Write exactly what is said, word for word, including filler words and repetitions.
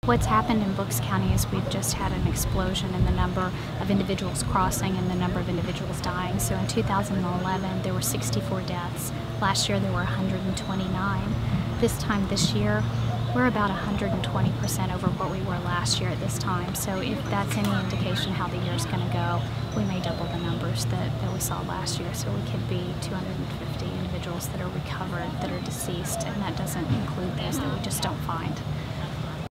What's happened in Bucks County is we've just had an explosion in the number of individuals crossing and the number of individuals dying. So in two thousand eleven, there were sixty-four deaths. Last year, there were one hundred twenty-nine. This time this year, we're about one hundred twenty percent over what we were last year at this time. So if that's any indication how the year's going to go, we may double the numbers that, that we saw last year. So we could be two hundred fifty individuals that are recovered, that are deceased, and that doesn't include those that we just don't find.